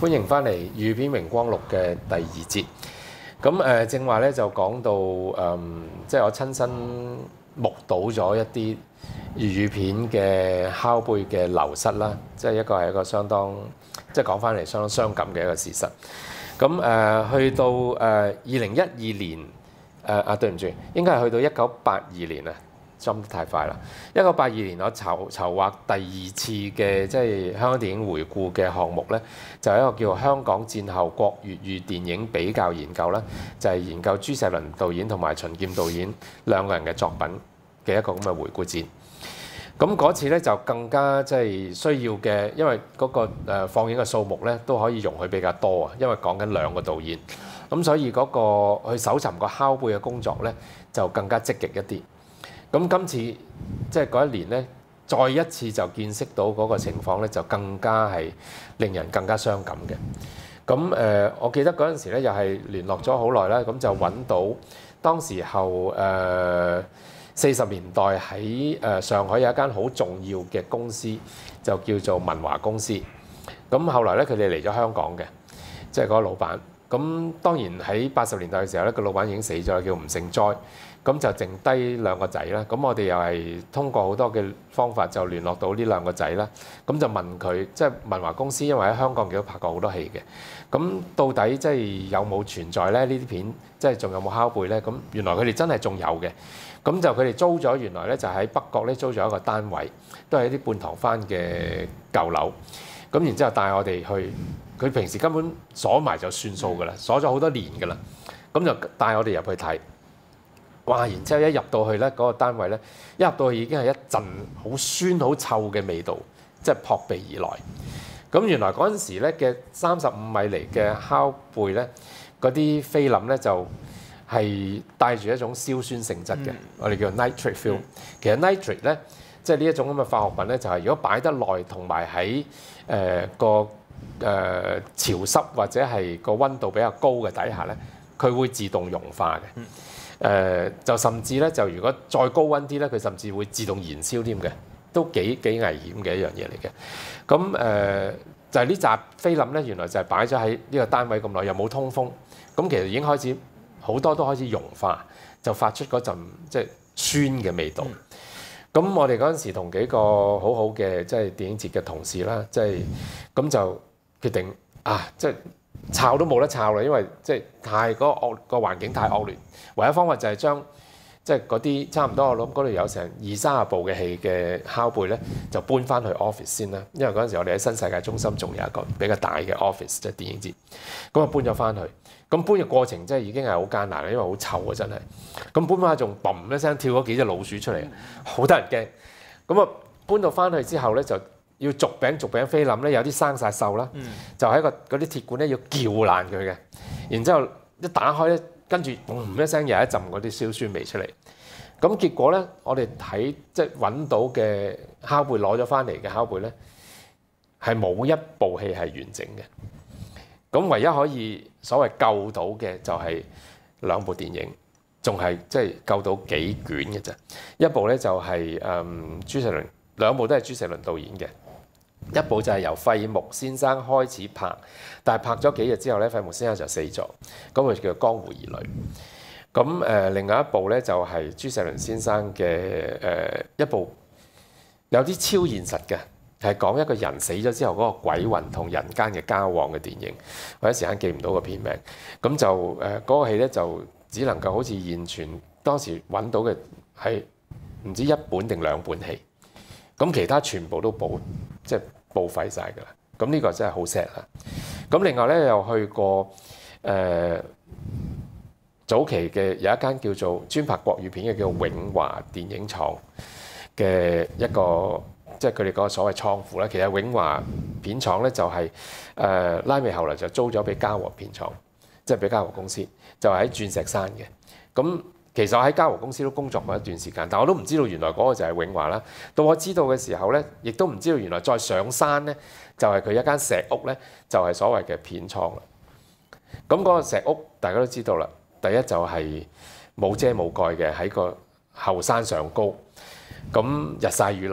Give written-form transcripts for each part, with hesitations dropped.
歡迎翻嚟《預片榮光錄》嘅第二節。咁正話咧就講到即係我親身目睹咗一啲粵語片嘅拷貝嘅流失啦，即係一個相當即係講翻嚟相當傷感嘅一個事實。咁去到2012年對唔住，應該係去到1982年啊。針得太快啦！1982年我籌劃第二次嘅即係香港電影回顧嘅項目呢，就係一個叫香港戰後國粵語電影比較研究啦，就係研究朱錫麟導演同埋秦劍導演兩個人嘅作品嘅一個咁嘅回顧展。咁嗰次呢，就更加即係需要嘅，因為嗰個放映嘅數目呢都可以容許比較多啊，因為講緊兩個導演，咁所以嗰個去搜尋個拷貝嘅工作呢，就更加積極一啲。咁今次即係嗰一年咧，再一次就見識到嗰個情況咧，就更加係令人更加傷感嘅。咁我記得嗰陣時咧，又係聯絡咗好耐啦，咁就揾到當時候40年代喺上海有一間好重要嘅公司，就叫做文華公司。咁後來咧，佢哋嚟咗香港嘅，即係嗰個老闆。咁當然喺80年代嘅時候咧，個老闆已經死咗，叫吳盛災。咁就剩低兩個仔啦。咁我哋又係通過好多嘅方法就聯絡到呢兩個仔啦。咁就問佢，即係文華公司，因為喺香港亦都拍過好多戲嘅。咁到底即係有冇存在咧？呢啲片即係仲有冇拷貝咧？咁原來佢哋真係仲有嘅。咁就佢哋租咗，原來咧就喺北角咧租咗一個單位，都係一啲半唐番嘅舊樓。咁然之後帶我哋去，佢平時根本鎖埋就算數㗎啦，鎖咗好多年㗎啦。咁就帶我哋入去睇。哇！然之後一入到去咧，嗰個單位咧，一入到去已經係一陣好酸好臭嘅味道，即係撲鼻而來。咁原來嗰陣時咧嘅35米釐嘅拷貝咧，嗰啲菲林咧就係帶住一種硝酸性質嘅，我哋叫 nitrate film。其實 nitrate 咧，即係呢一種咁嘅化學品咧，就係如果擺得耐同埋喺個潮濕或者係個溫度比較高嘅底下咧，佢會自動融化嘅。就甚至咧，就如果再高溫啲咧，佢甚至會自動燃燒添嘅，都幾危險嘅一樣嘢嚟嘅。咁就係呢紮菲林咧，原來就係擺咗喺呢個單位咁耐，又冇通風，咁其實已經開始好多都開始融化，就發出嗰陣即係酸嘅味道。咁我哋嗰陣時同幾個好好嘅即係電影節嘅同事啦，即係咁就決定即係抄都冇得抄啦，因為即係太嗰個環境太惡劣。唯一方法就係將即係嗰啲差唔多，我諗嗰度有成20-30部嘅戲嘅拷貝咧，就搬翻去 office 先啦。因為嗰陣時我哋喺新世界中心仲有一個比較大嘅 office 即係電影節，咁啊搬咗翻去。咁搬嘅過程真係已經係好艱難啦，因為好臭啊真係。咁搬翻去仲嘣一聲跳咗幾隻老鼠出嚟，好得人驚。咁啊搬到翻去之後咧，就要逐餅菲林咧，有啲生晒鏽啦，就喺嗰啲鐵管咧要撬爛佢嘅，然之後一打開咧。跟住嘣一聲又一陣嗰啲硝酸味出嚟，咁結果咧，我哋睇即係揾到嘅拷貝攞咗翻嚟嘅拷貝咧，係冇一部戲係完整嘅。咁唯一可以所謂救到嘅就係兩部電影，仲係即係救到幾卷嘅啫。一部咧就係朱錫麟，兩部都係朱錫麟導演嘅。一部就係由費穆先生開始拍，但係拍咗幾日之後咧，費穆先生就死咗，咁佢叫《江湖兒女》。咁另外一部咧就係朱錫麟先生嘅一部有啲超現實嘅，係講一個人死咗之後嗰個鬼魂同人間嘅交往嘅電影，我一時間記唔到個片名。咁就嗰個戲咧就只能夠好似現存當時揾到嘅係唔知1本定2本戲，咁其他全部都即係報廢晒㗎啦。咁呢個真係好 sad 啦。咁另外咧又去過早期嘅有一間叫做專拍國語片嘅叫永華電影廠嘅一個，即係佢哋嗰個所謂倉庫啦。其實永華片廠咧就係拉美後來就租咗俾嘉禾片廠，即係俾嘉禾公司，就喺鑽石山嘅。咁其實我喺嘉禾公司都工作過一段時間，但我都唔知道原來嗰個就係永華啦。到我知道嘅時候咧，亦都唔知道原來再上山咧，就係佢一間石屋咧，就係所謂嘅片廠啦。咁嗰個石屋大家都知道啦，第一就係冇遮冇蓋嘅，喺個後山上高，咁日曬雨淋，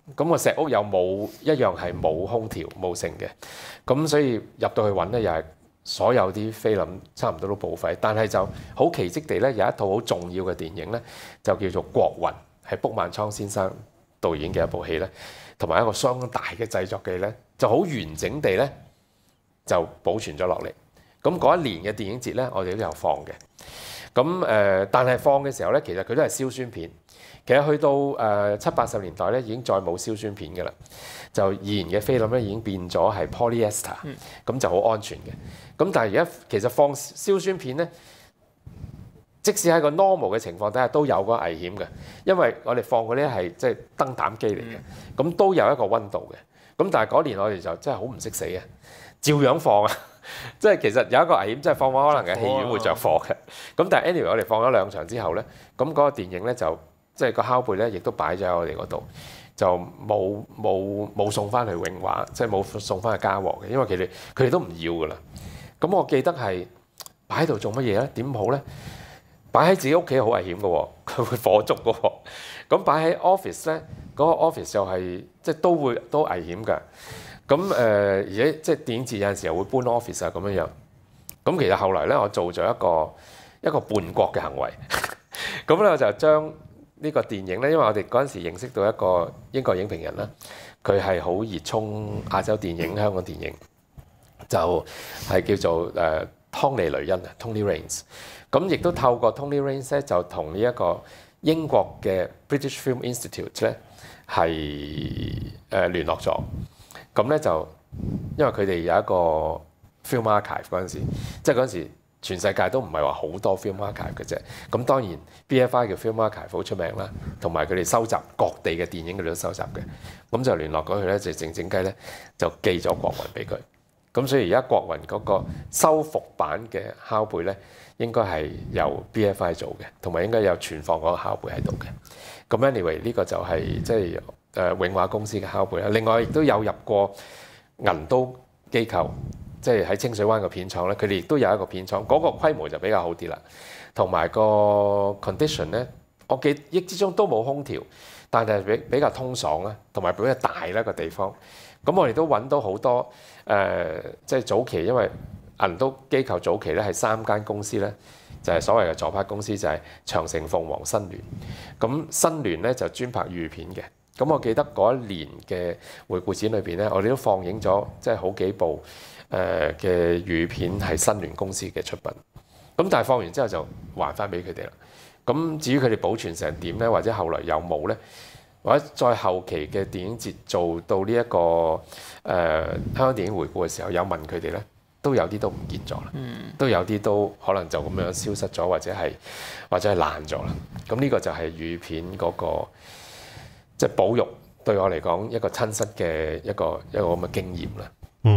咁個石屋又冇一樣係冇空調冇剩嘅，咁所以入到去揾咧又係所有啲菲林差唔多都報廢，但係就好奇蹟地咧有一套好重要嘅電影咧就叫做《國魂》，係卜萬倉先生導演嘅一部戲咧，同埋一個相當大嘅製作嘅咧，就好完整地咧就保存咗落嚟。咁嗰一年嘅電影節咧，我哋都有放嘅。咁但係放嘅時候咧，其實佢都係硝酸片。其實去到70、80年代咧，已經再冇硝酸片嘅啦，就易燃嘅菲林咧已經變咗係 polyester，咁就好安全嘅。咁但係而家其實放硝酸片咧，即使喺個 normal 嘅情況底下都有個危險嘅，因為我哋放嗰啲係即係燈膽機嚟嘅，咁都有一個溫度嘅。咁但係嗰年我哋就真係好唔識死嘅，照樣放啊！即係其實有一個危險，即係放可能嘅戲院會着火嘅。咁但係 anyway 我哋放咗2場之後咧，咁嗰個電影咧就即係個拷貝咧，亦都擺咗喺我哋嗰度，就冇送翻去永華，即係冇送翻去嘉禾嘅，因為佢哋都唔要噶啦。咁我記得係擺喺度做乜嘢咧？點好咧？擺喺自己屋企好危險嘅喎，佢會火燭嘅喎。咁擺喺 office 咧，嗰個 office 就係即係都危險㗎。咁而且即係電影節有陣時候會搬 office 啊咁樣樣。咁其實後來咧，我做咗一個叛國嘅行為。咁咧我就將呢個電影咧，因為我哋嗰陣時認識到一個英國影評人啦，佢係好熱衷亞洲電影、香港電影，就係叫做湯尼雷恩啊 ，Tony Raines。咁亦都透過 Tony Raines 咧，就同呢一個英國嘅 British Film Institute 咧係聯絡咗。咁咧就因為佢哋有一個 film archive 嗰陣時，即係嗰陣時全世界都唔係話好多 film archive 嘅啫。咁當然 BFI 嘅 film archive 好出名啦，同埋佢哋收集各地嘅電影佢哋都收集嘅。咁就聯絡咗佢咧，就靜雞咧就寄咗國魂俾佢。咁所以而家國魂嗰個修復版嘅拷貝咧，應該係由 BFI 做嘅，同埋應該有存放嗰個拷貝喺度嘅。咁 anyway 呢個就係即係永華公司嘅拷貝啦。另外亦都有入過銀都機構，即係喺清水灣個片廠咧，佢哋亦都有一個片廠，嗰個規模就比較好啲啦。同埋個 condition 咧，我記憶之中都冇空調，但係比較通爽啦，同埋比較大啦個地方。咁我哋都揾到好多即係早期，因為銀都機構早期咧係3間公司咧，就係所謂嘅左拍公司，就係長城、鳳凰、新聯。咁新聯咧就專拍粵語片嘅。咁我記得嗰一年嘅回顧展裏邊咧，我哋都放映咗即係好幾部嘅粵語片係新聯公司嘅出品。咁但係放完之後就還翻俾佢哋啦。咁至於佢哋保存成點咧，或者後來有冇咧，或者再後期嘅電影節做到呢一個香港電影回顧嘅時候，有問佢哋咧，都有啲都唔見咗啦，都有啲都可能就咁樣消失咗，或者係爛咗啦。咁呢個就係粵語片嗰個即係保育對我嚟講一個親身嘅一個咁嘅經驗啦。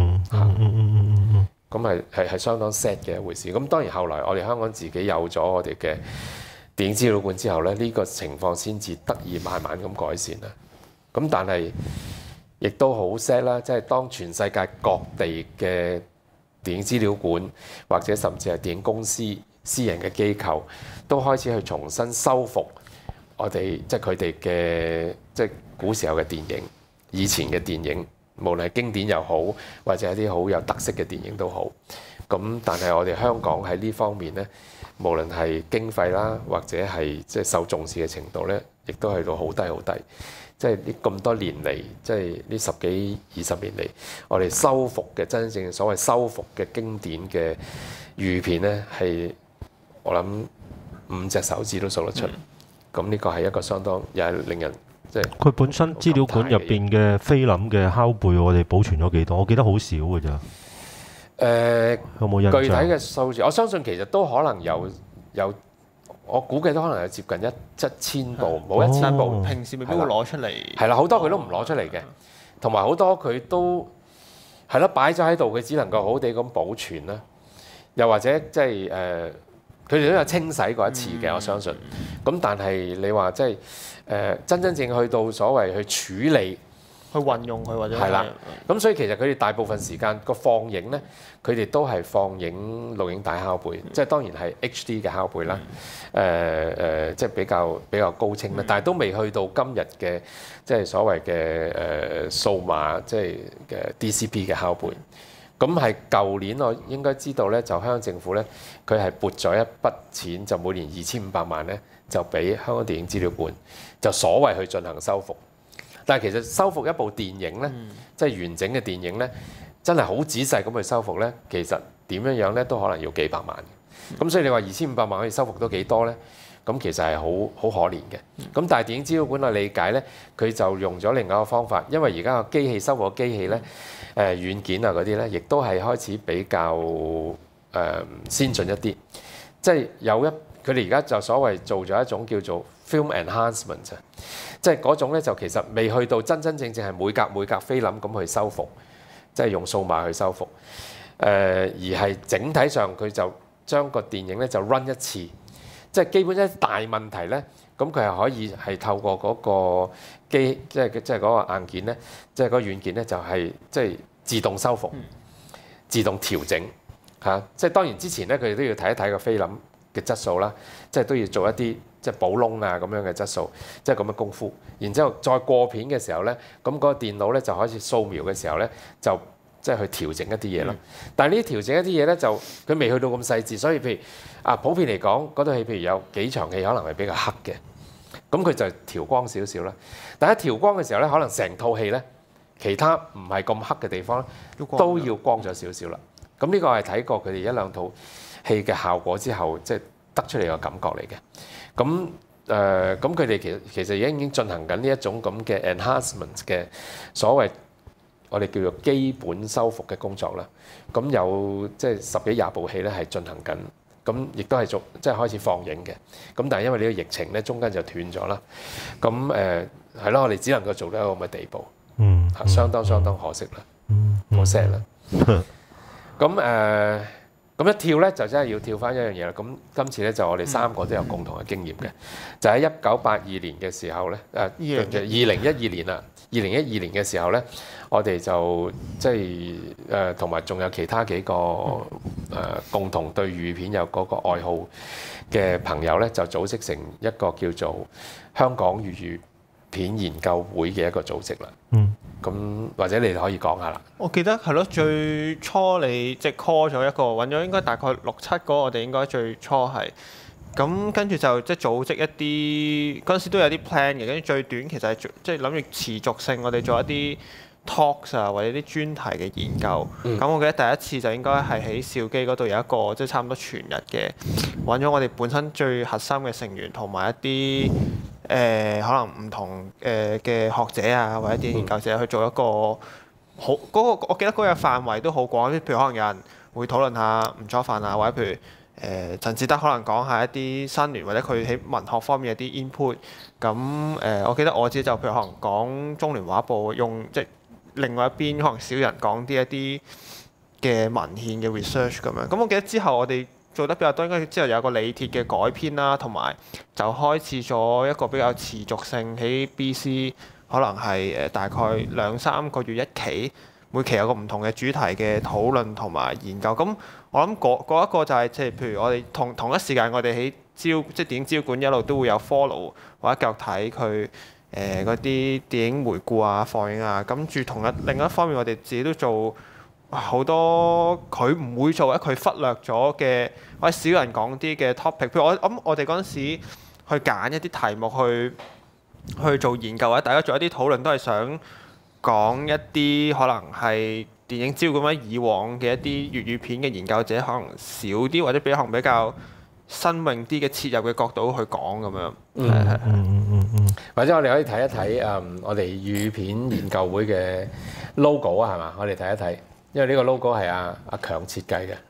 咁係相當 sad 嘅一回事。咁當然後來我哋香港自己有咗我哋嘅電影資料館之後咧，呢個情況先至得以慢慢咁改善啦。咁但係亦都好 sad 啦，即係當全世界各地嘅電影資料館或者甚至係電影公司、私人嘅機構都開始去重新修復我哋即係佢哋嘅即係古時候嘅電影、以前嘅電影，無論係經典又好，或者一啲好有特色嘅電影都好。咁但係我哋香港喺呢方面咧，無論係經費啦，或者係即係受重視嘅程度咧，亦都去到好低好低。即係呢咁多年嚟，即係呢10幾20年嚟，我哋修復嘅真正所謂修復嘅經典嘅粵語片咧，係我諗5隻手指都數得出。咁呢個係一個相當又係令人即係佢本身資料館入邊嘅菲林嘅拷貝，我哋保存咗幾多？我記得好少㗎咋。有冇印象？ 具體嘅數字，我相信其實都可能有，我估計都可能有接近1000部，冇1000部。 平時未必會攞出嚟。 係啦，好多佢都唔攞出嚟嘅，同埋好多佢都係咯擺咗喺度，佢只能夠好好地咁保存啦。又或者即係佢哋都有清洗過一次嘅，我相信。咁但係你話即係真正去到所謂去處理去運用佢或者係啦。咁所以其實佢哋大部分時間個放映咧，佢哋都係放映錄影帶拷貝，即係當然係 HD 嘅拷貝啦。即係比較高清啦，但係都未去到今日嘅即係所謂嘅數碼即係嘅 DCP 嘅拷貝。咁係舊年我應該知道咧，就香港政府咧，佢係撥咗一筆錢，就每年2500萬咧，就俾香港電影資料館，就所謂去進行修復。但係其實修復一部電影咧，即係完整嘅電影咧，真係好仔細咁去修復咧，其實點樣樣咧都可能要幾百萬。咁所以你話2500萬可以修復到幾多咧？咁其實係好可憐嘅。咁但係電影資料館我理解咧，佢就用咗另外一個方法，因為而家個機器修復嘅機器咧，軟件啊嗰啲咧，亦都係開始比較先進一啲。即係佢哋而家就所謂做咗一種叫做 film enhancement 啊，即係嗰種咧就其實未去到真真正正係每格菲林咁去修復，即係用數碼去修復。而係整體上佢就將個電影咧就 run 一次，即係基本一大問題咧，咁佢係可以係透過嗰個機，即係嗰個硬件咧，即係嗰個軟件咧，就係即係自動修復、自動調整嚇。即係當然之前咧，佢哋都要睇一睇個菲林嘅質素啦，即係都要做一啲即係補窿啊咁樣嘅質素，即係咁嘅功夫。然之後再過片嘅時候咧，咁嗰個電腦咧就開始掃描嘅時候咧就。即係去調整一啲嘢咯，但係呢啲調整一啲嘢咧，就佢未去到咁細緻，所以譬如普遍嚟講，嗰套戲譬如有幾場戲可能係比較黑嘅，咁佢就調光少少啦。但係調光嘅時候咧，可能成套戲咧，其他唔係咁黑嘅地方都要光咗少少啦。咁呢個係睇過佢哋一兩套戲嘅效果之後，即係得出嚟嘅感覺嚟嘅。咁佢哋其實已經進行緊呢一種咁嘅 enhancement 嘅所謂。我哋叫做基本修復嘅工作啦，咁有即係10幾20部戲咧係進行緊，咁亦都係即係開始放映嘅。咁但係因為呢個疫情咧，中間就斷咗啦。咁係咯，我哋只能夠做到一個咁嘅地步，相當可惜啦，好 sad 啦。咁一跳咧就真係要跳翻一樣嘢啦。咁今次咧就我哋3個都有共同嘅經驗嘅，就喺1982年嘅時候咧，2012年啦。2012年嘅時候咧，我哋就即係同埋仲有其他幾個共同對粵語片有嗰個愛好嘅朋友咧，就組織成一個叫做香港粵語片研究會嘅一個組織啦。咁或者你哋可以講下啦。 我記得係咯，最初你即係 call 咗一個揾咗應該大概6-7個，我哋應該最初係。咁跟住就即係組織一啲嗰陣時都有啲 plan 嘅，跟住最短其實係即係諗住持續性，我哋做一啲 talks 啊或者啲專題嘅研究。咁我記得第一次就應該係喺兆基嗰度有一個即係差唔多全日嘅，揾咗我哋本身最核心嘅成員同埋一啲可能唔同嘅學者啊或者啲研究者去做一個好嗰個，我記得嗰個範圍都好廣，譬如可能有人會討論下吳楚帆啊，或者譬如。陳志德可能講下一啲新聯或者佢喺文學方面有啲 input， 咁我記得我自己就譬如可能講中聯畫報用即係另外一邊可能少人講啲一啲嘅文獻嘅 research 咁樣，咁我記得之後我哋做得比較多，應該之後有個李鐵嘅改編啦，同埋就開始咗一個比較持續性喺 BC， 可能係大概2-3個月一期。每期有個唔同嘅主題嘅討論同埋研究，咁我諗嗰一個就係即係譬如我哋同一時間我哋喺即係電影資料館一路都會有 follow 或者繼續睇佢嗰啲電影回顧啊、放映啊，跟住另一方面我哋自己都做好多佢唔會做或者佢忽略咗嘅或者少人講啲嘅 topic， 譬如我哋嗰陣時去揀一啲題目去做研究或者大家做一啲討論都係想。講一啲可能係電影資料館以往嘅一啲粵語片嘅研究者，可能少啲或者可能比較新穎啲嘅切入嘅角度去講咁樣。 或者我哋可以睇一睇我哋粵語片研究會嘅 logo 啊，係嘛？我哋睇一睇，因為呢個 logo 係阿強設計嘅，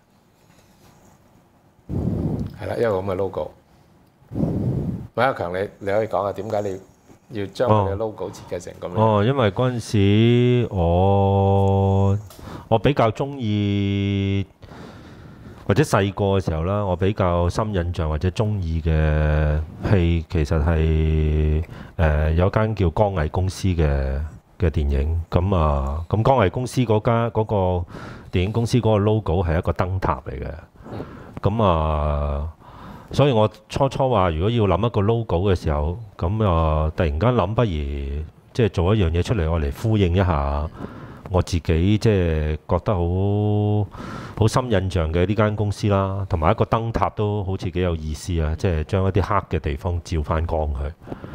係啦，一個咁嘅 logo。喂，阿強，你可以講下點解你要將佢嘅 logo 設計成咁樣？ 因為嗰陣時我比較中意，或者細個嘅時候啦，我比較深印象或者中意嘅戲，其實係有間叫光藝公司嘅嘅電影。咁光藝公司嗰個電影公司嗰個 logo 係一個燈塔嚟嘅。所以我初話如果要諗一個 logo 嘅時候，突然間諗不如即係做一樣嘢出嚟，我嚟呼應一下我自己即係覺得好深印象嘅呢間公司啦，同埋一個燈塔都好似幾有意思啊！即係將一啲黑嘅地方照翻光佢。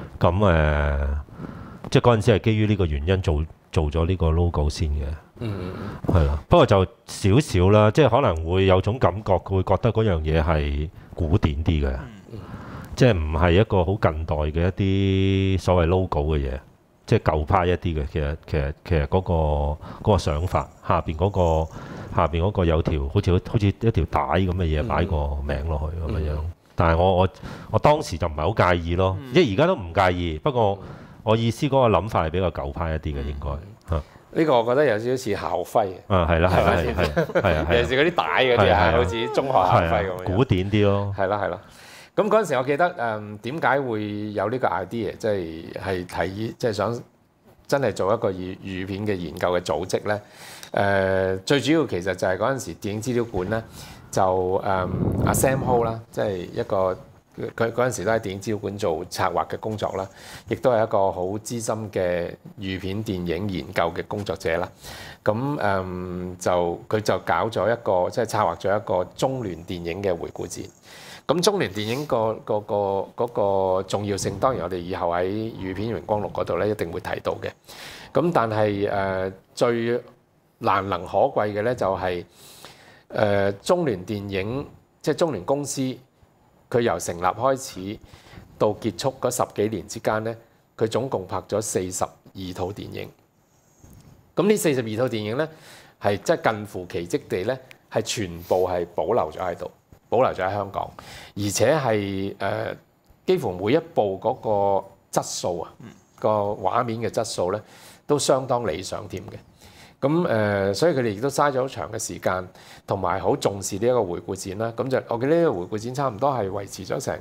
即係嗰陣時係基於呢個原因做咗呢個 logo 先嘅。係啦。不過就少少啦，即係可能會有種感覺，會覺得嗰樣嘢係古典啲嘅，即係唔係一個好近代嘅一啲所謂 logo 嘅嘢。即係舊派一啲嘅，其實嗰個想法下邊嗰個有條好似一條帶咁嘅嘢擺個名落去咁樣。但係我當時就唔係好介意咯，即係而家都唔介意。不過我意思嗰個諗法係比較舊派一啲嘅應該嚇。 呢個我覺得有少少似校徽。 係啦，係尤其是嗰啲帶嗰啲啊，好似中學校徽咁樣。 古典啲咯。 係啦。咁嗰陣時，我記得點解會有呢個 idea，即係提即係想真係做一個粵語片嘅研究嘅組織咧。最主要其實就係嗰陣時電影資料館咧，就阿 Sam Ho 啦，即係一個佢嗰陣時都喺電影資料館做策劃嘅工作啦，亦都係一個好資深嘅粵片電影研究嘅工作者啦。咁佢就搞咗一個即係策劃咗一個中聯電影嘅回顧展。咁中聯電影嗰個重要性，當然我哋以後喺粵片榮光錄嗰度咧一定會提到嘅。咁但係最難能可貴嘅咧就係中聯電影，即係中聯公司，佢由成立開始到結束嗰10幾年之間咧，佢總共拍咗42套電影。咁呢42套電影咧係即係近乎奇蹟地咧係全部係保留咗喺度。保留咗喺香港，而且係幾乎每一部嗰個質素啊，個畫面嘅質素咧都相當理想添嘅。咁所以佢哋亦都嘥咗好長嘅時間，同埋好重視呢一個回顧展啦。咁就我記得呢個回顧展差唔多係維持咗成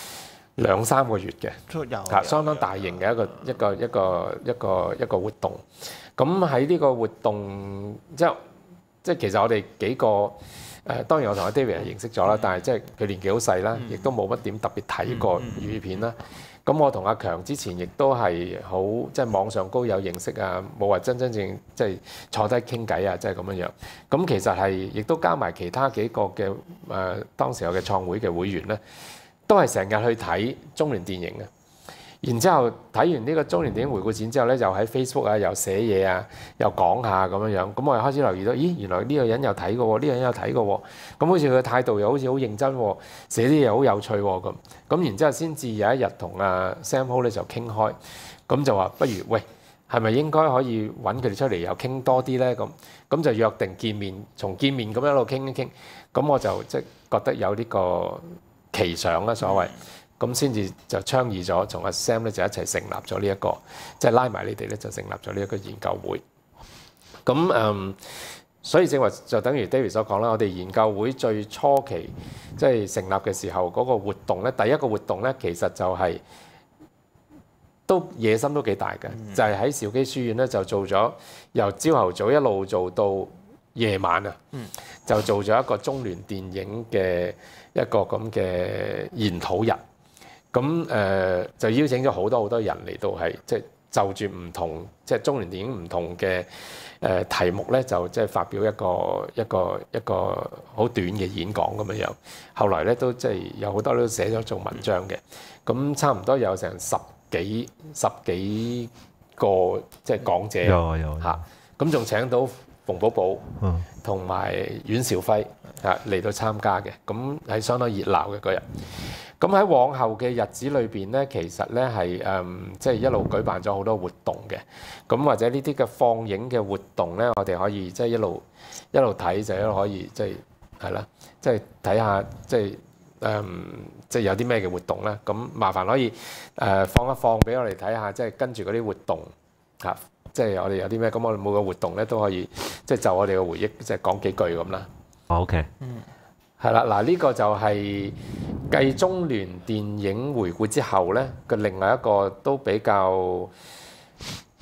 2-3個月嘅，相當大型嘅一個活動。咁喺呢個活動即係其實我哋幾個。當然我同阿 David 係認識咗啦，但係即係佢年紀好細啦，亦都冇乜點特別睇過粵語片啦。咁我同阿強之前亦都係好即係網上高有認識啊，冇話真正即係坐低傾偈啊，即係咁樣樣。咁其實係亦都加埋其他幾個嘅當時候嘅創會嘅會員咧，都係成日去睇中聯電影嘅。然之後睇完呢個中聯電影回顧展之後咧，又喺 Facebook 啊，又寫嘢啊，又講下咁樣樣。咁我又開始留意到，咦，原來呢個人有睇過喎，呢個人有睇過喎。咁好似佢嘅態度又好似好認真喎，寫啲嘢好有趣喎咁。然之後先至有一日同阿 Sam Ho 咧就傾開，咁就話不如喂，係咪應該可以揾佢哋出嚟又傾多啲咧？咁就約定見面，從見面咁一路傾一傾。咁我就即係覺得有呢個奇想啦，所謂。咁先至就倡議咗，同阿 Sam 咧就一齊成立咗呢一個，即係拉埋你哋咧就成立咗呢一個研究會。咁所以正話就等於 David 所講啦，我哋研究會最初期即係成立嘅時候嗰個活動咧，第一個活動咧其實就係都野心都幾大嘅，就係喺兆基書院咧就做咗由朝頭早一路做到夜晚啊，就做咗一個中聯電影嘅一個咁嘅研討日。咁就邀請咗好多人嚟到係即係就住唔同即係中聯電影唔同嘅題目咧，就即係發表一個好短嘅演講咁樣樣。後來咧都即係有好多都寫咗做文章嘅。咁差唔多有成十幾個即係講者有嚇。咁仲請到馮寶寶同埋阮兆輝嚟到參加嘅。咁係相當熱鬧嘅嗰日。咁喺往後嘅日子裏邊咧，其實咧係即係一路舉辦咗好多活動嘅。咁或者呢啲嘅放映嘅活動咧，我哋可以即係一路睇就一路可以即係係啦，即係睇下即係有啲咩嘅活動咧。咁麻煩可以放一放俾我哋睇下，即係跟住嗰啲活動嚇，即係我哋有啲咩。咁我哋每個活動咧都可以即係就我哋嘅回憶即係講幾句咁啦。 OK。 係啦，嗱呢個就係繼中聯電影回顧之後咧嘅另外一個都比較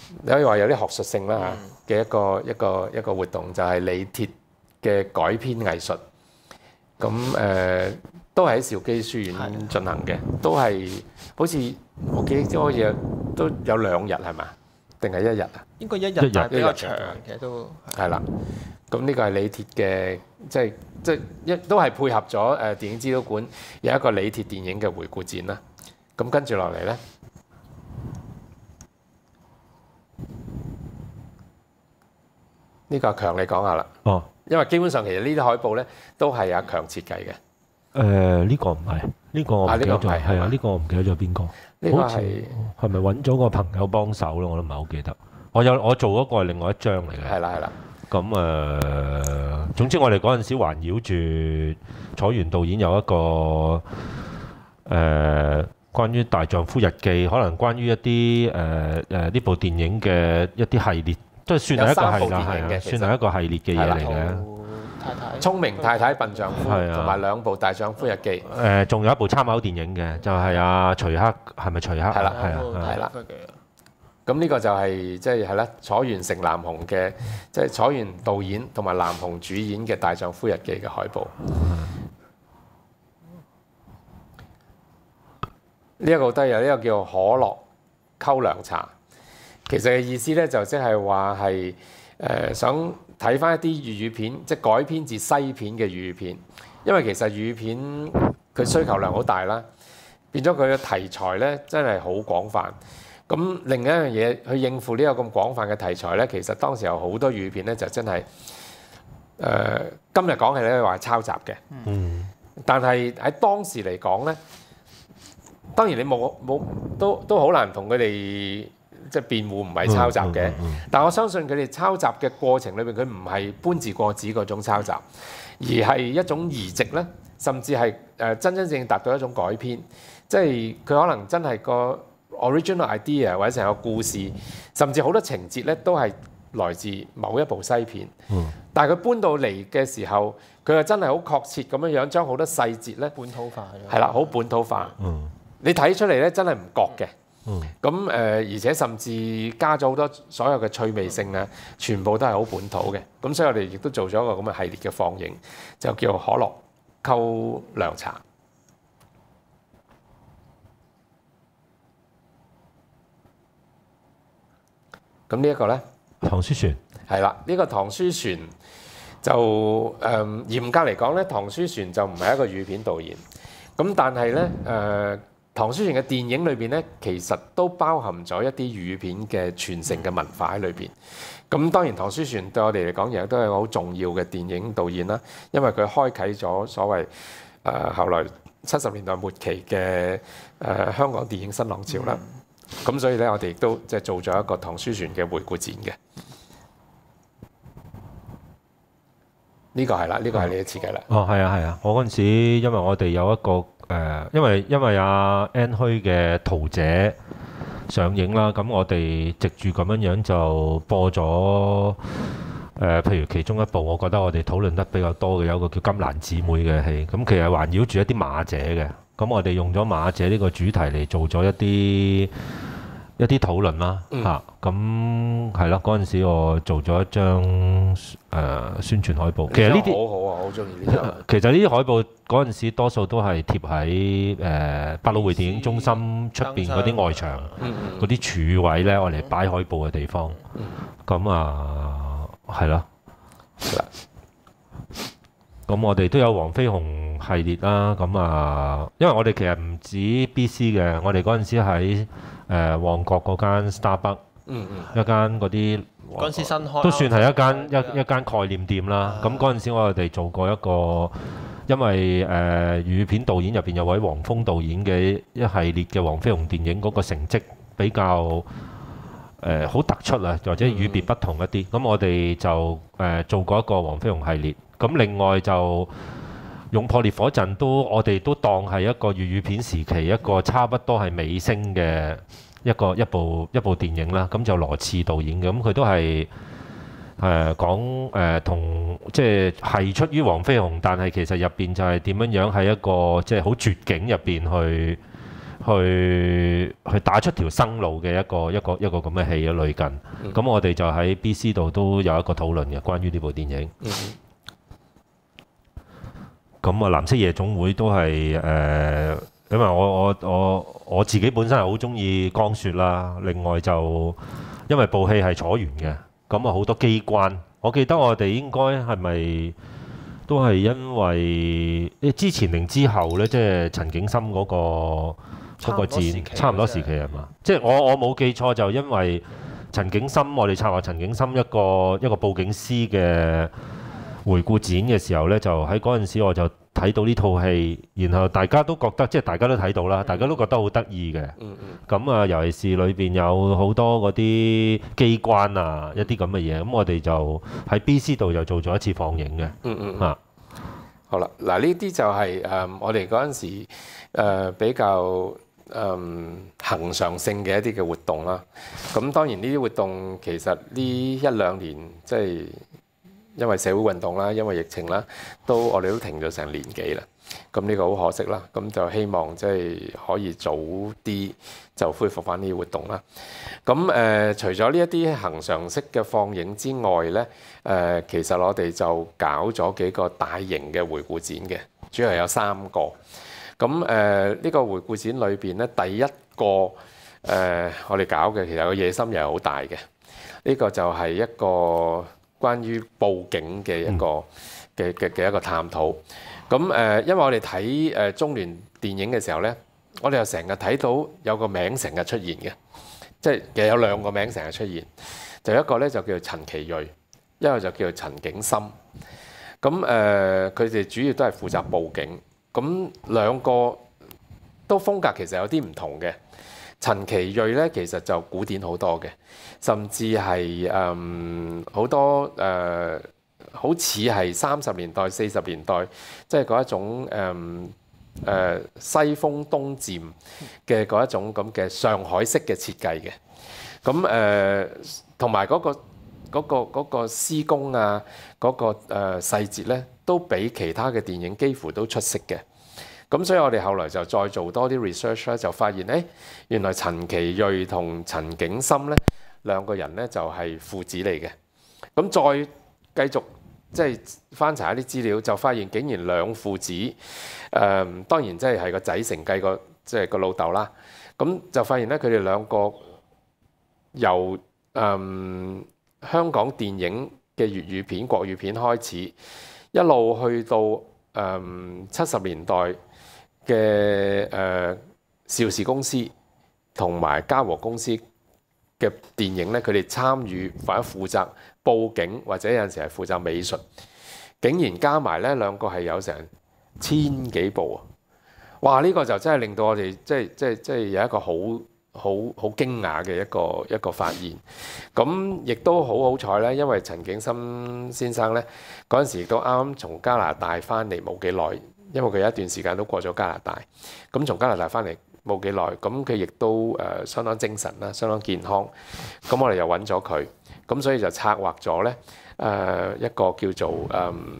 你可以話有啲學術性啦嚇嘅一個活動，就係李鐵嘅改編藝術。咁都係喺兆基書院進行嘅，都係好似我記得好似都有2日係嘛？定係1日啊？ 應該1日，但係比較長嘅都係啦。咁呢個係李鐵嘅，即都係配合咗電影資料館有一個李鐵電影嘅回顧展啦。咁跟住落嚟咧，呢個阿強你講下啦。 哦， 因為基本上其實呢啲海報咧都係阿強設計嘅。 呢個唔係，呢個我唔記得咗，係啊，呢個我唔記得咗邊個。 呢個好似係咪揾咗個朋友幫手咯？我都唔係好記得。我做嗰個係另外一張嚟嘅。 係啦。 咁總之我哋嗰陣時環繞住楚原導演有一個關於大丈夫日記，可能關於一啲呢部電影嘅一啲系列，都算係一個系列嘅，算係一個系列嘅嘢嚟嘅。 聰明太太笨丈夫同埋2部大丈夫日記。 仲有一部參考電影嘅，就係阿徐克，係咪徐克？係啦。咁呢個就係係啦，楚原成南雄嘅，即係楚原導演同埋南雄主演嘅《大丈夫日記》嘅海報。呢一個都有呢個叫可樂溝涼茶，其實嘅意思咧就即係話係想睇翻一啲粵語片，即係改編自西片嘅粵語片，因為其實粵語片佢需求量好大啦，變咗佢嘅題材咧真係好廣泛。咁另一樣嘢去應付呢個咁廣泛嘅題材咧，其實當時有好多粵語片咧就真係今日講起咧話抄襲嘅，但係喺當時嚟講咧，當然你都好難同佢哋即係辯護唔係抄襲嘅，但我相信佢哋抄襲嘅過程裏邊，佢唔係搬字過紙嗰種抄襲，而係一種移植咧，甚至係真正達到一種改編，即係佢可能真係個 original idea 或者成個故事，甚至好多情節咧都係來自某一部西片，但係佢搬到嚟嘅時候，佢又真係好確切咁樣將好多細節咧本土化咗， 係啦，好本土化。你睇出嚟咧真係唔覺嘅。咁而且甚至加咗好多所有嘅趣味性啊，全部都係好本土嘅。咁所以我哋亦都做咗一個咁嘅系列嘅放映，就叫可樂溝涼茶。咁呢一個咧， 唐書船係啦，呢個唐書船就嚴格嚟講咧，唐書船就唔係一個粵語片導演。咁但係咧唐書船嘅電影裏邊咧，其實都包含咗一啲粵語片嘅傳承嘅文化喺裏邊。咁當然唐書船對我哋嚟講，亦都係一個好重要嘅電影導演啦，因為佢開啟咗所謂後來70年代末期嘅香港電影新浪潮啦。咁所以咧，我哋亦都即係做咗一個唐書船嘅回顧展嘅。呢個係啦，呢個係你嘅設計啦。 哦，係啊，我嗰陣時因為我哋有一個因為阿 N 虛嘅桃姐上映啦，咁我哋藉住咁樣就播咗譬如其中一部，我覺得我哋討論得比較多嘅有一個叫《金蘭姊妹》嘅戲，咁其實環繞住一啲馬姐嘅。咁我哋用咗馬姐呢個主題嚟做咗一啲討論啦，咁係咯，嗰陣時我做咗一張宣傳海報。其實呢啲好好啊，我好中意呢張。 其實呢啲海報嗰陣時多數都係貼喺百老匯電影中心出邊嗰啲外牆嗰啲柱位咧，我嚟擺海報嘅地方。咁係咯。咁我哋都有黃飛鴻系列啦，因為我哋其實唔止 BC 嘅，我哋嗰陣時喺旺角嗰間 Starbucks，一間嗰啲嗰陣時新開， 都算係一間概念店啦。咁嗰陣時我哋做過一個，因為粵語片導演入邊有位黃鋒導演嘅一系列嘅黃飛鴻電影嗰個成績比較好突出啊，或者與別不同一啲。咁我哋就做過一個黃飛鴻系列。咁另外就《勇破烈火陣》我哋都當係一個粵語片時期一個差不多係尾聲嘅一部電影啦。咁就羅次導演嘅，咁佢都係講同即係出於黃飛鴻，但係其實入邊就係點樣喺一個即係好絕境入邊去打出條生路嘅一個咁嘅戲啊，類近。咁我哋就喺 BC 度都有一個討論嘅，關於呢部電影。咁啊，藍色夜總會都係因為我自己本身係好中意江雪啦。另外就因為部戲係楚原嘅，咁啊好多機關。我記得我哋應該係咪都係因為之前定之後呢？即係陳景深嗰個戰差唔多時期係嘛？即係我冇記錯就因為陳景深，我哋策劃陳景深一個報警司嘅回顧展嘅時候呢，就喺嗰陣時我就睇到呢套戲，然後大家都覺得即係大家都睇到啦，大家都覺得好得意嘅。咁啊，尤其是裏邊有好多嗰啲機關啊，一啲咁嘅嘢，咁我哋就喺 BC 度又做咗一次放映嘅。 好啦，嗱呢啲就係我哋嗰陣時比較恒常性嘅一啲嘅活動啦。咁當然呢啲活動其實呢1-2年即係因為社會運動啦，因為疫情啦，我哋都停咗成年幾啦。咁呢個好可惜啦。咁就希望即係可以早啲就恢復翻呢啲活動啦。咁除咗呢一啲恒常式嘅放映之外咧，其實我哋就搞咗幾個大型嘅回顧展嘅，主要係有3個。咁呢個回顧展裏邊咧，第一個我哋搞嘅其實個野心又係好大嘅。呢個就係一個關於報警嘅一個嘅一個探討。咁因為我哋睇中聯電影嘅時候咧，我哋又成日睇到有個名成日出現嘅，即係其實有2個名成日出現，就一個咧就叫做陳其銳，一個就叫做陳景深。咁佢哋主要都係負責報警。咁2個都風格其實有啲唔同嘅。陳其銳咧其實就古典好多嘅，甚至係好多好似係30年代、40年代，即係嗰一種西風東漸嘅嗰一種咁嘅上海式嘅設計嘅。咁同埋嗰個施工啊，嗰個細節咧，都比其他嘅電影幾乎都出色嘅。咁所以我哋後來就再做多啲 research 咧，就發現原來陳其銳同陳景深咧2個人咧就係父子嚟嘅。咁再繼續即係翻查一啲資料，就發現竟然2父子當然即係個仔承繼即係個老豆啦。咁就發現咧佢哋2個由香港電影嘅粵語片、國語片開始，一路去到70年代嘅邵氏公司同埋嘉禾公司嘅電影咧，佢哋參與或者負責報警，或者有陣時係負責美術，竟然加埋咧2個係有成1000幾部啊！哇！呢個就真係令到我哋即係有一個好驚訝嘅一個發現。咁亦都好彩咧，因為陳景深先生咧嗰陣時亦都啱啱從加拿大翻嚟冇幾耐。因為佢有一段時間都過咗加拿大，咁從加拿大翻嚟冇幾耐，咁佢亦都相當精神啦，相當健康。咁我哋又揾咗佢，咁所以就策劃咗咧一個叫做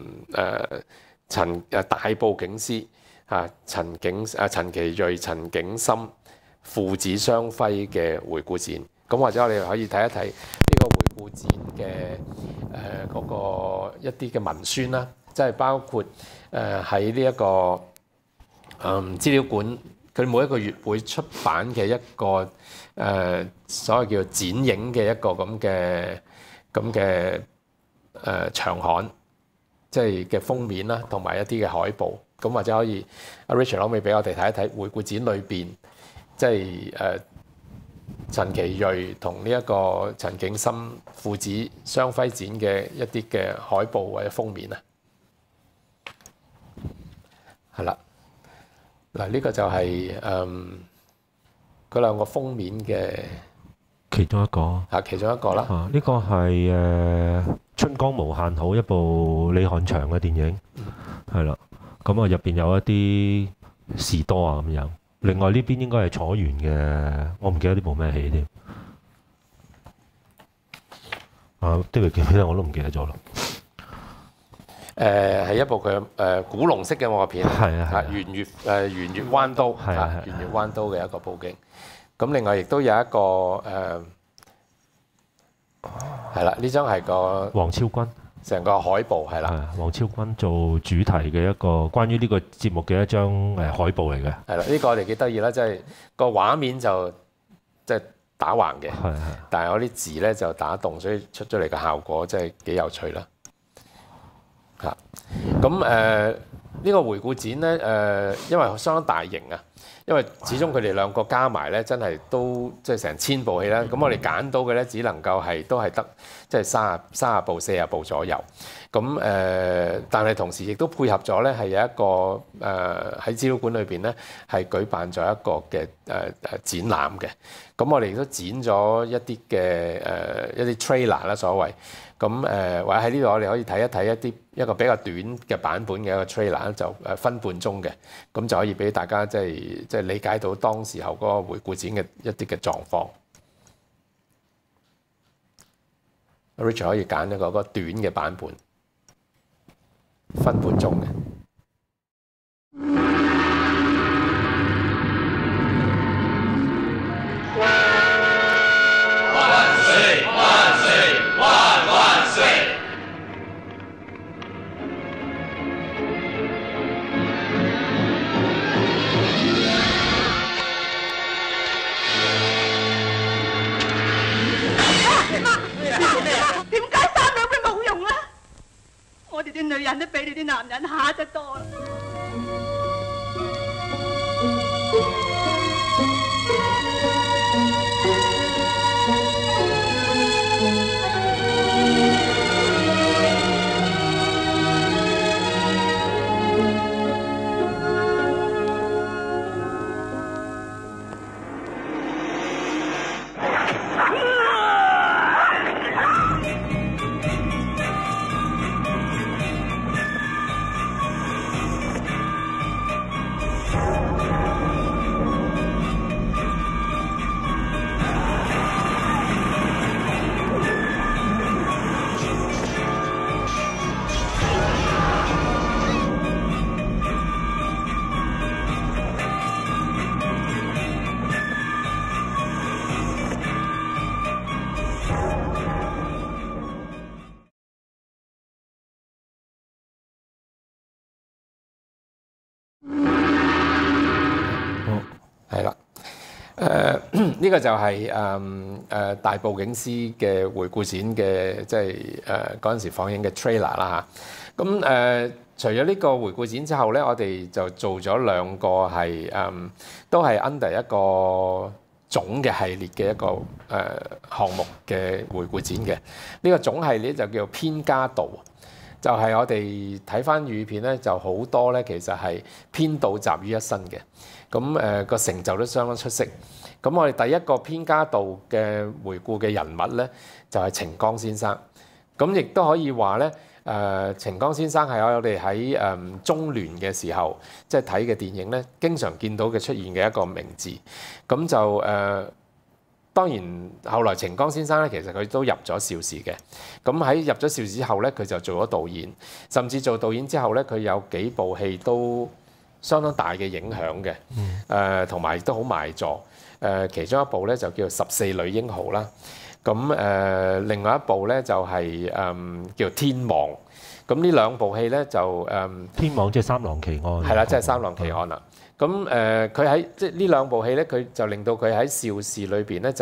大報警司陳其銳、陳景深父子雙輝嘅回顧展。咁或者我哋可以睇一睇呢個回顧展嘅嗰個一啲嘅文宣啦。即係包括喺呢一個資料館，佢每一個月會出版嘅一個所謂叫做剪影嘅一個咁嘅長刊，即係嘅封面啦，同埋一啲嘅海報。咁或者可以阿 Richard 可唔可以俾我哋睇一睇回顧展裏邊，即係陳其銳同呢一個陳景深父子雙輝展嘅一啲嘅海報或者封面啊？係啦，嗱呢個就係嗰2個封面嘅其中一個。 其中一個啦。 呢個係春光無限好，一部李翰祥嘅電影，係啦。咁啊入邊有一啲士多啊咁樣。另外呢邊應該係楚原嘅，我唔記得呢部咩戲添。David 記唔記得？我都唔記得咗啦。 係一部佢古龍式嘅武俠片， 係啊係啊圓月彎刀， 係啊圓月彎刀嘅一個佈景。咁另外亦都有一個係啦，呢張係個黃超君。 成個海報係啦， 係黃超君做主題嘅一個關於呢個節目嘅一張海報嚟嘅。 係啦，呢個我哋幾得意啦，即係個畫面就即係打橫嘅， 係係。 但係我啲字咧就打戙，所以出咗嚟嘅效果真係幾有趣啦。嚇，咁呢個回顧展咧因為相當大型啊，因為始終佢哋兩個加埋咧真係都即係成1000部戲啦。咁我哋揀到嘅咧只能夠都係得即係30部40部左右。咁但係同時亦都配合咗咧係有一個喺資料館裏邊咧係舉辦咗一個嘅展覽嘅。咁我哋亦都剪咗一啲嘅一啲 trailer 啦，所謂。咁或者喺呢度我哋可以睇一睇一個比較短嘅版本嘅一個 trailer 就分半鐘嘅，咁就可以俾大家即係理解到當時候嗰個回顧展嘅一啲嘅狀況。Richard 可以揀一個短嘅版本，分半鐘嘅。 我哋啲女人都比你啲男人蝦得多啦。係啦，呢個就係大布景師嘅回顧展嘅，即係嗰陣時放映嘅 trailer 啦嚇。咁除咗呢個回顧展之後咧，我哋就做咗2個係都係 under 一個總嘅系列嘅一個項目嘅回顧展嘅。呢個總系列就叫做編家道。就係我哋睇翻粵語片咧，就好多咧，其實係編導集於一身嘅。咁個成就都相當出色。咁我哋第一個編家道嘅回顧嘅人物咧，就係程剛先生。咁亦都可以話咧，程剛先生係我哋喺中聯嘅時候，即係睇嘅電影咧，經常見到嘅出現嘅一個名字。咁就當然，後來程剛先生咧，其實佢都入咗邵氏嘅。咁喺入咗邵氏之後咧，佢就做咗導演，甚至做導演之後咧，佢有幾部戲都相當大嘅影響嘅。同埋都好賣座。其中一部咧就叫做《14女英豪》啦。咁另外一部咧就係叫做《天網》。咁呢2部戲咧就天網即係三狼奇案。 係啦，即係三狼奇案啦。咁佢喺即係呢2部戲咧，佢就令到佢喺邵氏裏邊咧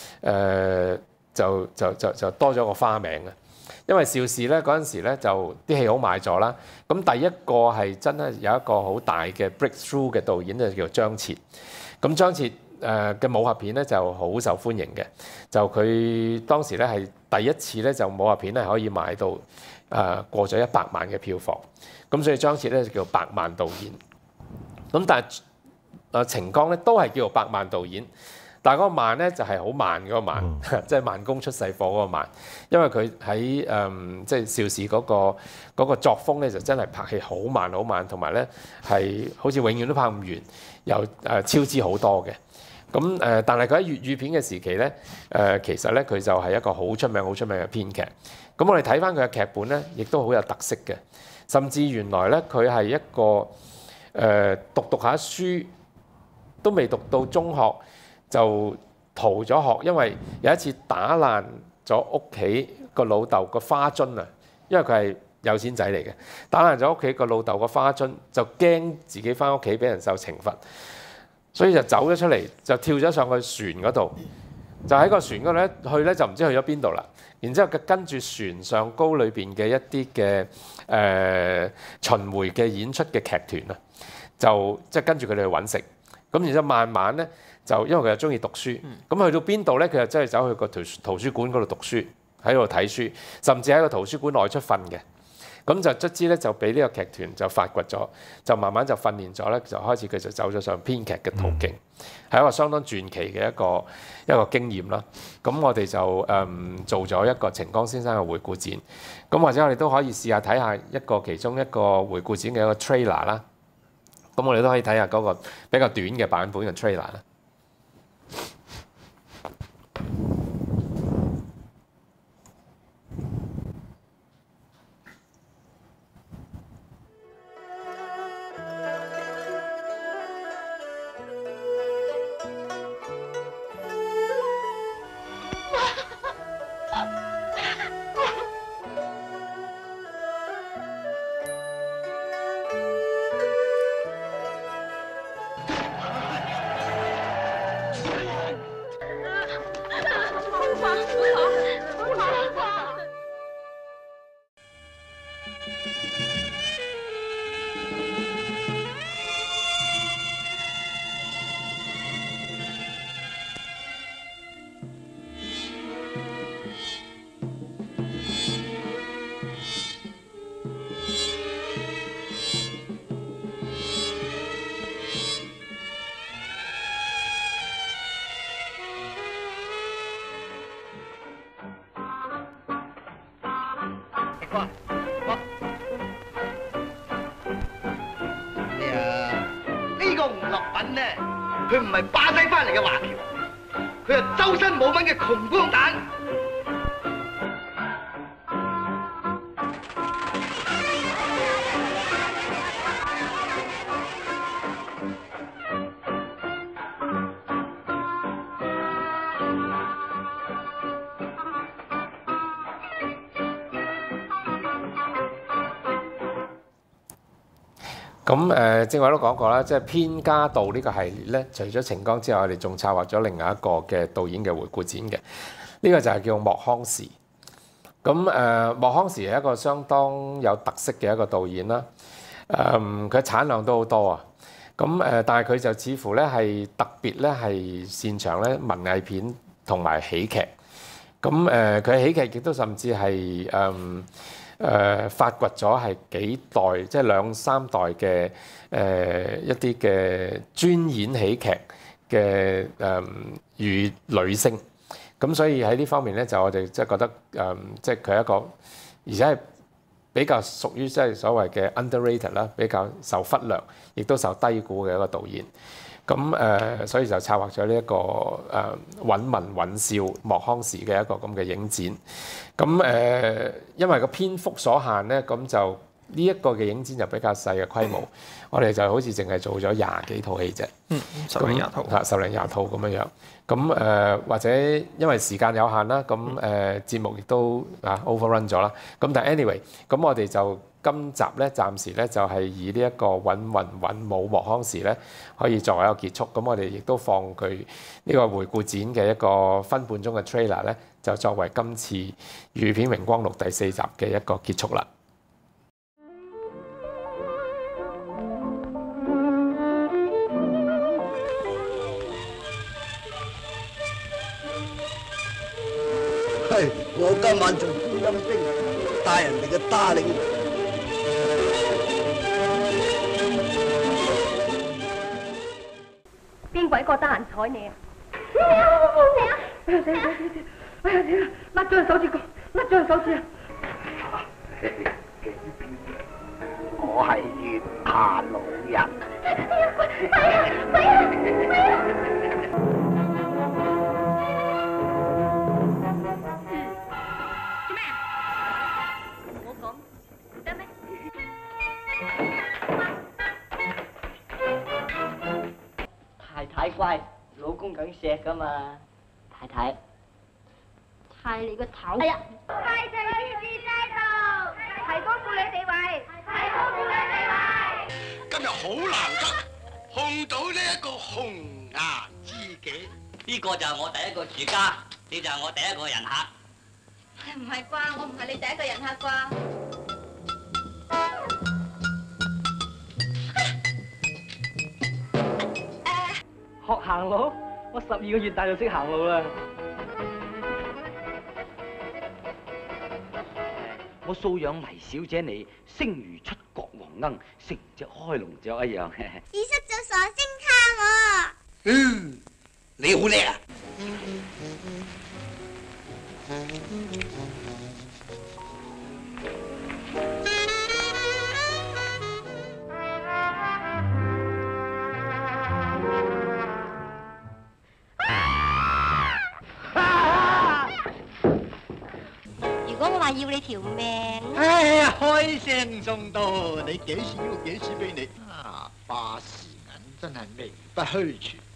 就多咗個花名啊！因為邵氏咧嗰陣時咧就啲戲好賣座啦。咁第一個係真係有一個好大嘅 breakthrough 嘅導演就叫做張徹。咁張徹嘅武俠片咧就好受歡迎嘅。就佢當時咧係第一次咧就武俠片咧可以賣到過咗100萬嘅票房。咁所以張徹咧就叫百萬導演。咁但係程剛咧都係叫做百萬導演，但係嗰個慢咧就係好慢嗰個慢，即係慢工出細貨嗰個慢，因為佢喺即係邵氏嗰個作風咧就真係拍戲好慢好慢，同埋咧係好似永遠都拍唔完，又超支好多嘅。 咁但係佢喺粵語片嘅時期咧，其實咧佢就係一個好出名嘅編劇。咁我哋睇翻佢嘅劇本咧，亦都好有特色嘅。甚至原來咧，佢係一個讀下書都未讀到中學就逃咗學，因為有一次打爛咗屋企個老豆個花樽啊，因為佢係有錢仔嚟嘅，打爛咗屋企個老豆個花樽，就驚自己翻屋企俾人受懲罰，所以就走咗出嚟，就跳咗上去船嗰度，就喺個船嗰度咧去咧就唔知去咗邊度啦。然之後跟住船上高裏邊嘅一啲嘅巡迴嘅演出嘅劇團啊，就即係跟住佢哋去揾食。咁然之後慢慢咧就因為佢又中意讀書，咁去到邊度咧佢就真係走去個圖書館嗰度讀書，喺度睇書，甚至喺個圖書館外出瞓嘅。咁就卒之咧就俾呢個劇團就發掘咗，就慢慢就訓練咗咧，就開始佢就走咗上編劇嘅途徑，係一個相當傳奇嘅一個經驗啦。咁我哋就做咗一個程江先生嘅回顧展，咁或者我哋都可以試下睇下其中一個回顧展嘅一個 trailer 啦。咁我哋都可以睇下嗰個比較短嘅版本嘅 trailer 啦。 佢唔係巴西翻嚟嘅華僑，佢係周身冇蚊嘅窮光蛋。 咁正話都講過啦，即係編家道呢個系列咧，除咗程江之外，我哋仲策劃咗另外一個嘅導演嘅回顧展嘅。呢個就係叫莫康時。咁莫康時係一個相當有特色嘅一個導演啦。佢產量都好多啊。咁但係佢就似乎咧係特別咧係擅長咧文藝片同埋喜劇。咁佢喜劇亦都甚至係發掘咗係幾代，即係2、3代嘅一啲嘅專演喜劇嘅女星，咁所以喺呢方面咧就我哋即係覺得即係佢係一個，而且係比較屬於即係所謂嘅 underrated 啦，比較受忽略，亦都受低估嘅一個導演。咁所以就策劃咗呢一個允文允笑莫康時嘅一個咁嘅影展。咁因為個篇幅所限咧，咁就呢一個嘅影展就比較細嘅規模，我哋就好似淨係做咗20幾套戲啫。 10零20套。 10零20套咁樣樣。咁或者因為時間有限啦，咁節目亦都overrun 咗啦。咁但係 anyway，咁我哋就今集咧暫時咧就係以呢一個允文允武莫康時咧可以作為一個結束。咁我哋亦都放佢呢個回顧展嘅一個分半鐘嘅 trailer 咧，就作為今次粵片榮光錄第4集嘅一個結束啦。 係，我今晚做觀音兵，帶人哋嘅打領。 邊鬼個得閒睬你啊？哎呀死啊！哎呀死啦！甩咗隻手指公，甩咗隻手指啊！ 我係月下老人。 哎呀！ 乖，老公梗錫噶嘛。太太， 太你個頭！ 係啊，太平意志制度，提高婦女地位，提高婦女地位。 今日好難得碰到呢一個紅顏知己。 呢個就係我第一個住家，你就係我第一個人客。 唔係啩？我唔係你第一個人客啩？ 學行路，我12個月大就識行路啦。我素養黎小姐你，聲如出國黃鶯，成隻開龍雀一樣。 二叔做傻星卡我。 你好叻啊！ 如果我話要你條命， 哎呀，開聲送到，你幾時要幾時俾你啊？巴士銀真係名不虛傳。